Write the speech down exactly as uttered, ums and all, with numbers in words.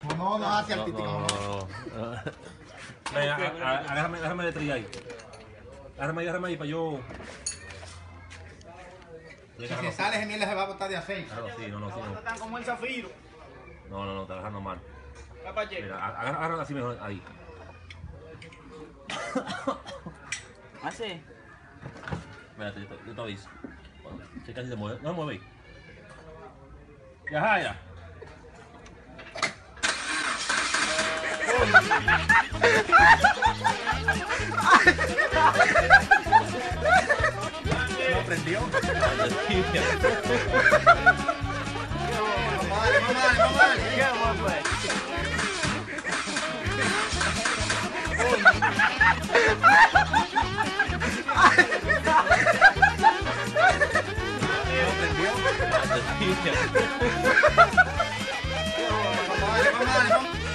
No, no, hacia No, artístico. no, no, no. Venga, a- a- agárrame, agárrame de trilla ahí. Agárrame ahí, agárrame ahí para yo. Si se sale ese miel se va a botar de aceite. Claro, sí, no, no, sí, no. Están como el zafiro. No, no, no, te dejando mal. Va para allá. Mira, agarra- agárrame así mejor, ahí. Así. Espérate, yo te- yo te aviso. Se casi se mueve. No se mueve. Ya, Jaira. No prendió. Qué bueno fue. Vamos, vale, vamos, vale, vamos.